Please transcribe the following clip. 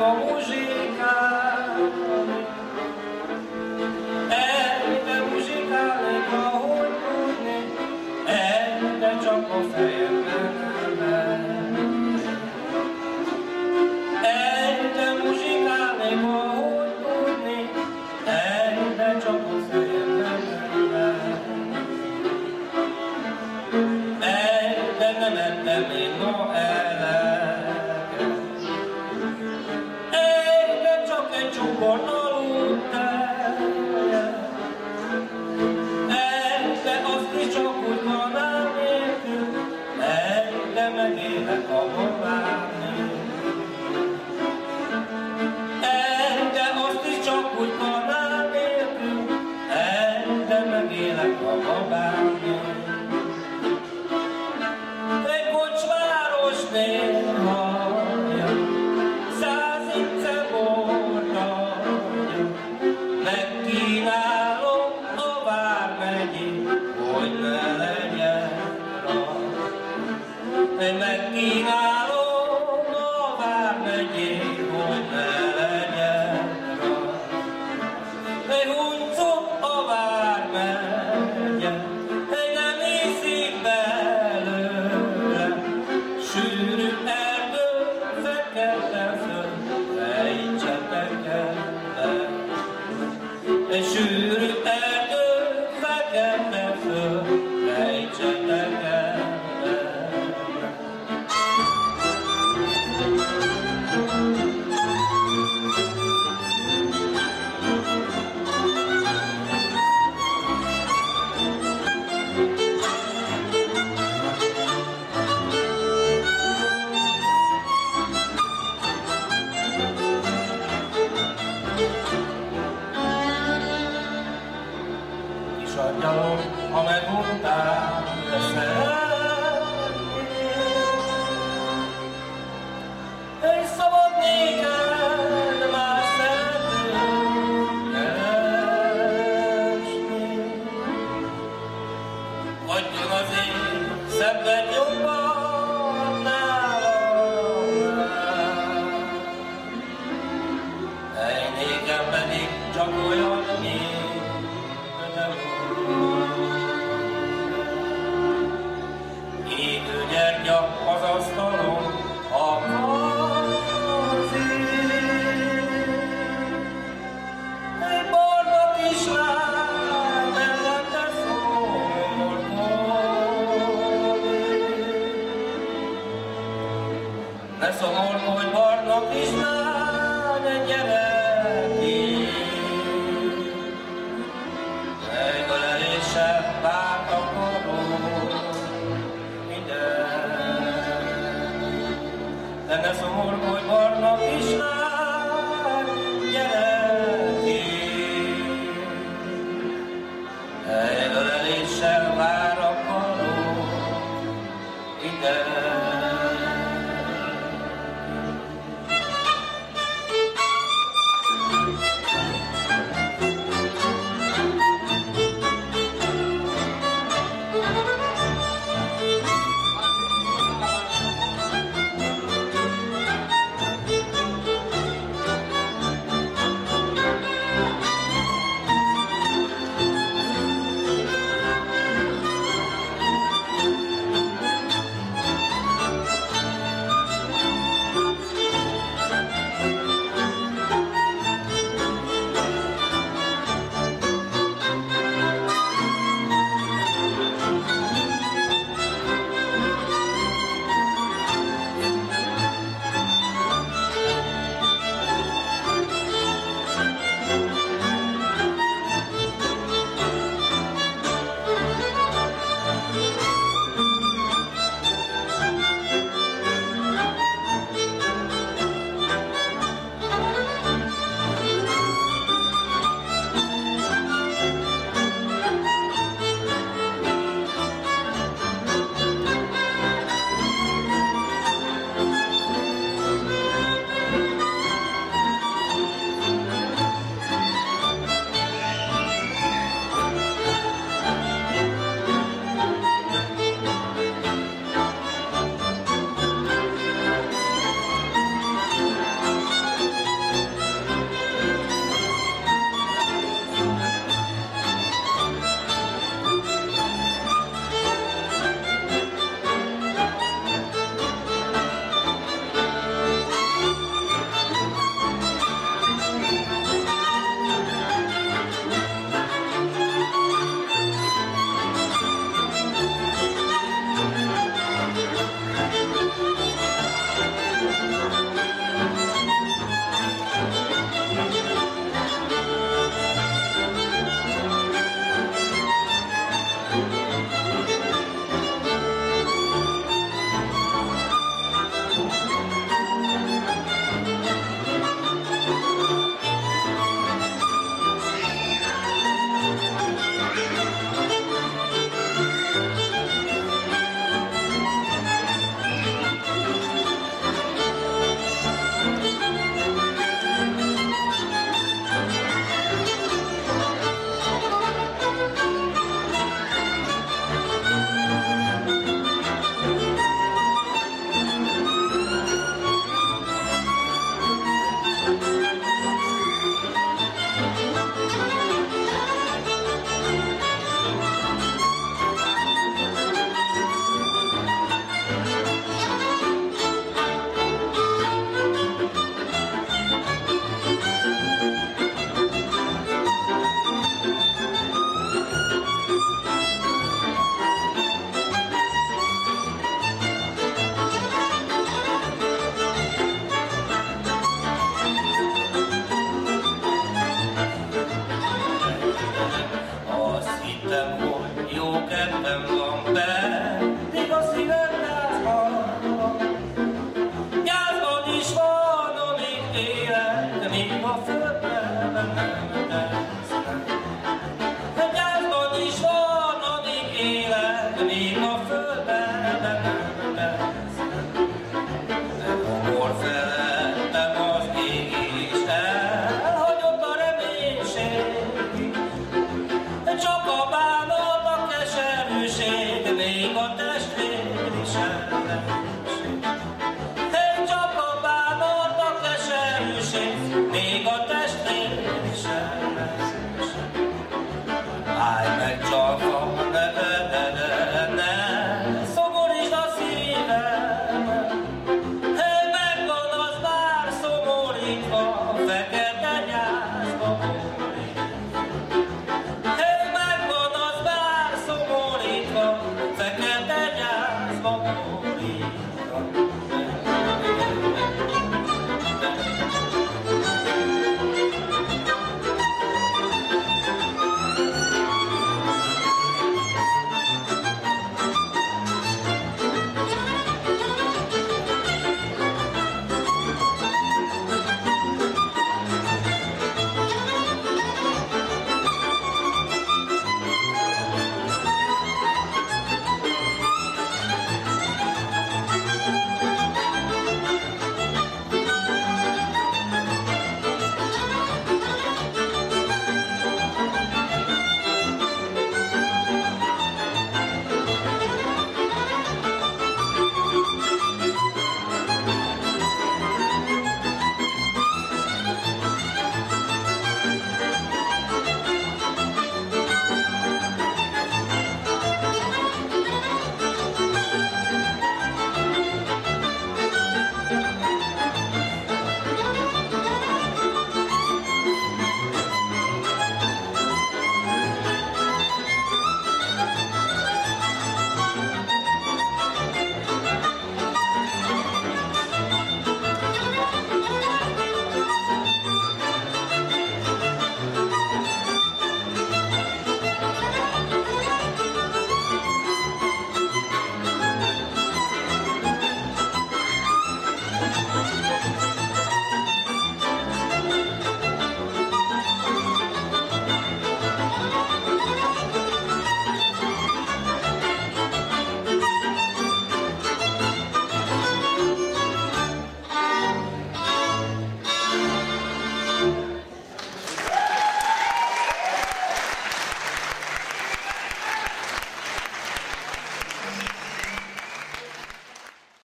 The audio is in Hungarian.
a muzsikálni, egyre muzsikálnék, ahogy tudnék, egyre csak a fejemben elmegy. Egyre muzsikálnék, ahogy tudnék, egyre csak a fejemben elmegy. Egyre nem ettem én ma eleget, egyre csak egy csukor aludtál, egyre azt is csak úgy kanál nélkül, egyre megélek a babám nélkül. Egyre azt is csak úgy kanál nélkül, egyre megélek a babám nélkül. Egy kocsmárosnél hallja, 100 ince bort adja, megkínálom a vármegyét, hogy ne legyen rajta. Megkínálom a vármegyét, hogy ne legyen rajta. Egy huncog a vármegye, nem hiszik belőle, sűrű erdő fekete föld, rejtsetek el le. Egy sűrű erdő fekete föld, rejtsetek el le. Kis angyalom, ha meguntál, de szeretnél, és szabad néked már szeretnél keresni. Adjon az én szebbet jobban nálam, hely nékem pedig csak olyan még. Égő gyertya az asztalon, a kazér. Egy barna kislány mellette szomorkodik. Ne szomorkodj, barna kislány, gyere ki! Megöleléssel várt akarod ide. De ne szomorkodj, barna kislány, gyere ki! Megöleléssel vár akarod ide. is van, amíg élek, még a földben nem tesznek. Gyászban is van, amíg élek, még a földben nem tesznek. Akkor felettem az ég is elhagyott a reménység. Csak a bánat, a keserűség, még a testvér is ellenség. Csak a bánat, a keserűség, még a testvér is ellenség. Állj meg csak a ne szomorítsd a szívemet. Megvan az már szomorítva,